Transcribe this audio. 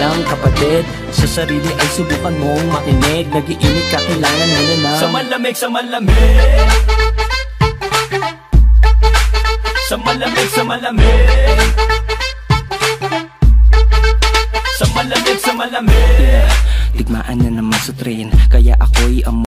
lang kapatid. Sa sarili ay subukan mong makinig. Nag-iinit ka, kailangan mo na na sa malamig, sa malamig. Sa malamig, sa malamig. Sa malamig, sa malamig. Digmaan na naman sa train, kaya ako'y